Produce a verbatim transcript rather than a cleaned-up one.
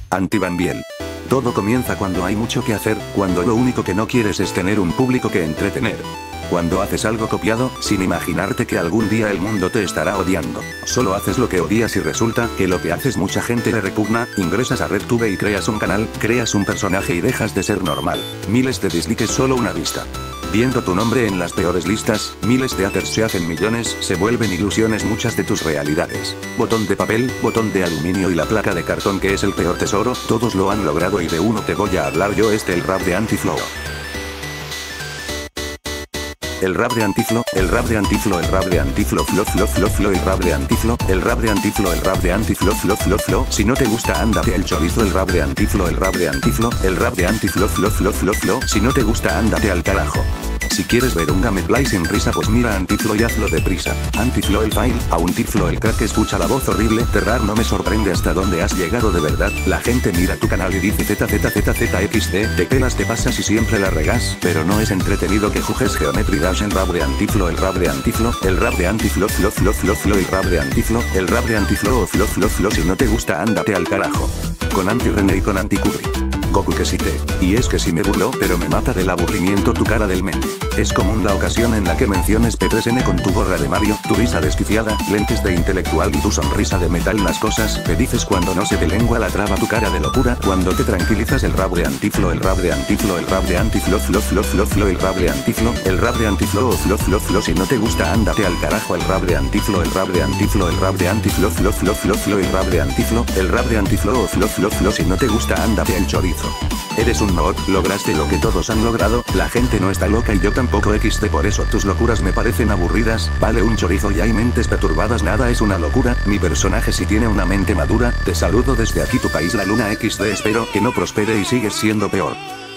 Antibanbiel. Todo comienza cuando hay mucho que hacer, cuando lo único que no quieres es tener un público que entretener. Cuando haces algo copiado, sin imaginarte que algún día el mundo te estará odiando. Solo haces lo que odias y resulta que lo que haces mucha gente le repugna, ingresas a RedTube y creas un canal, creas un personaje y dejas de ser normal. Miles de dislikes solo una vista. Viendo tu nombre en las peores listas, miles de haters se hacen millones, se vuelven ilusiones muchas de tus realidades. Botón de papel, botón de aluminio y la placa de cartón que es el peor tesoro, todos lo han logrado y de uno te voy a hablar yo, este el rap de Anti-Flow. El rap de Anti-Flow, el rap de Anti-Flow, el rap de Anti-Flow, flow, flow, flow, flow, el rap de Anti-Flow, el rap de Anti-Flow, el rap de Anti-Flow, flow, flow, flow. Si no te gusta, ándate al chorizo, el rap de Anti-Flow, el rap de Anti-Flow, el rap de Anti-Flow, flow, flow, flow, flow. Si no te gusta, ándate al carajo. Si quieres ver un gameplay sin risa, pues mira Anti-Flow y hazlo deprisa. Anti-Flow el file, a Anti-Flow el crack, escucha la voz horrible. Terrar no me sorprende hasta dónde has llegado de verdad. La gente mira tu canal y dice ZZZZXD, te pelas, te pasas y siempre la regas, pero no es entretenido que jugues Geometry Dash. El rap de Anti-Flow, el rap de Anti-Flow, el rap de Anti-Flow, flow, flow, flow, flow, el rap de Anti-Flow, el rap de Anti-Flow, flow, flow, flow. Si no te gusta, ándate al carajo. Con Anti-Rene y con Anti-Curry. Goku que sí te. Y es que sí me burló, pero me mata del aburrimiento tu cara del men. Es común la ocasión en la que menciones P tres N con tu gorra de Mario, tu risa desquiciada, lentes de intelectual y tu sonrisa de metal. Las cosas que dices cuando no se te lengua la traba, tu cara de locura cuando te tranquilizas. El rap de Anti-Flow, el rap de Anti-Flow, el rap de Anti-Flow, flow, flow, flow, flow, el rap de Anti-Flow, el rap de Anti-Flow, flow, flow, flow. Si no te gusta, ándate al carajo. El rap de Anti-Flow, el rap de Anti-Flow, el rap de Anti-Flow, flow, flow, flow, flow, el rap de Anti-Flow, el rap de Anti-Flow, flow, flow, flow. Si no te gusta, ándate al chorizo. Eres un mod, lograste lo que todos han logrado, la gente no está loca y yo tampoco equis de, por eso tus locuras me parecen aburridas, vale un chorizo y hay mentes perturbadas, nada es una locura, mi personaje sí tiene una mente madura, te saludo desde aquí tu país la luna equis de, espero que no prospere y sigues siendo peor.